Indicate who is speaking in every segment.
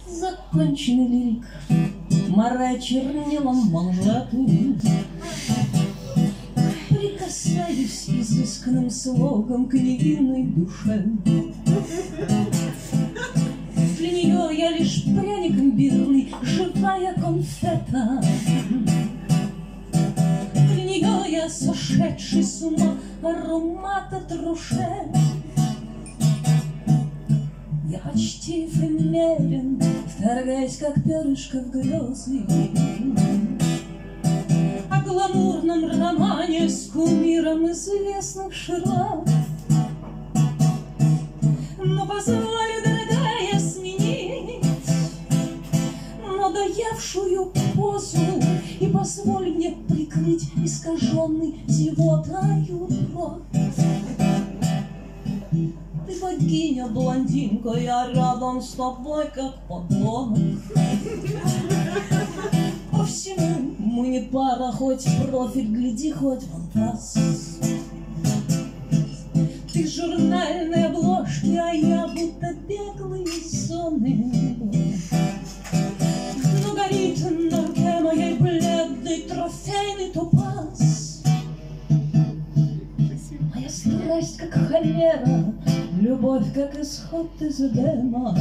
Speaker 1: Законченный лирик, морая чернилом манжеты. Прикасаюсь изысканным слогом к невинной душе. Для нее я лишь пряник имбирный, живая конфета. Для нее я сошедший с ума аромат от руше. Я почтив и мерен, вторгаясь, как перышко в грезы. О гламурном романе с кумиром известных широт. Но позволь, дорогая, сменить надоевшую позу и позволь мне прикрыть искаженный зевотою рот. Ты богиня, блондинка, я рядом с тобой, как подонок. По всему мы не пара, хоть в профиль гляди, хоть в анфас. Ты журнальные обложки, а я будто беглые сонные. Но горит на руке моей бледный трофейный топаз. Моя страсть, как холера, любовь, как исход из Эдема.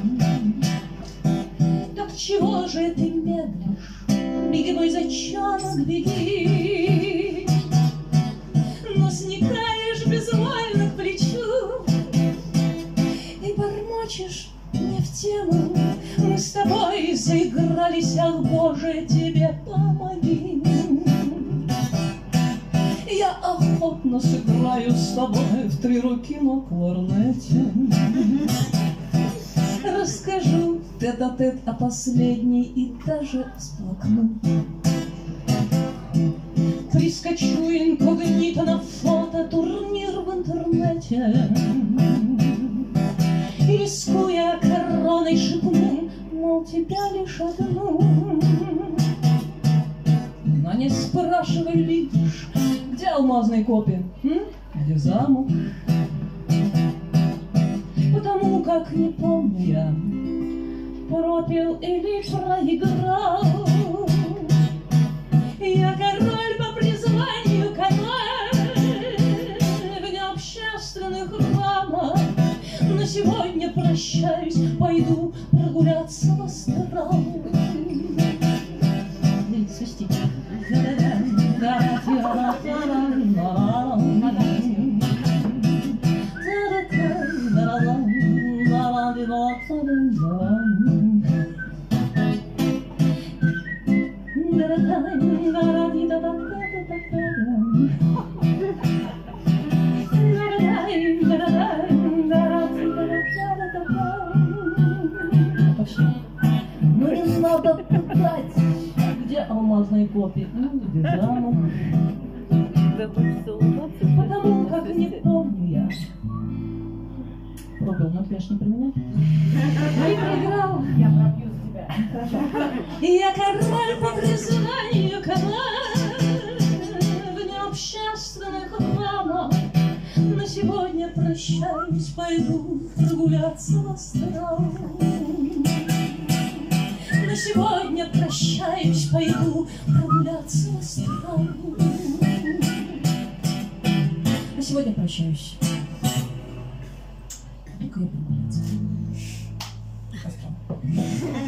Speaker 1: Так чего же ты медлишь? Беги, мой зайчонок, беги. Но сникаешь безвольно к плечу и бормочешь мне в тему. Мы с тобой заигрались, ах, Боже, тебе помоги. Я охотно сыграю с тобой в три руки на кларнете. Расскажу тет-а-тет о последней и даже всплакну. Прискочу инкогнито на фото-турнир в интернете и, рискуя короной, шепну, мол, тебя лишь одну. Но не спрашивай лишь, где алмазные копии, где замок? Потому как не помню я, пропил или проиграл. Я король по призванию, король в необщественных романах. Но сегодня прощаюсь, пойду прогуляться в астрал. Свисти. Ну не надо пытать, где алмазные копии, где замок. Потому как не помню я. Пробил, но конечно не применять. И проиграл. Я пробью тебя. Хорошо. Я король по призванию, король в необщественных романах. Но сегодня прощаюсь, пойду прогуляться в астрал. Но сегодня прощаюсь, пойду прогуляться в астрал. На сегодня прощаюсь. Только я прогуляться. Астрал.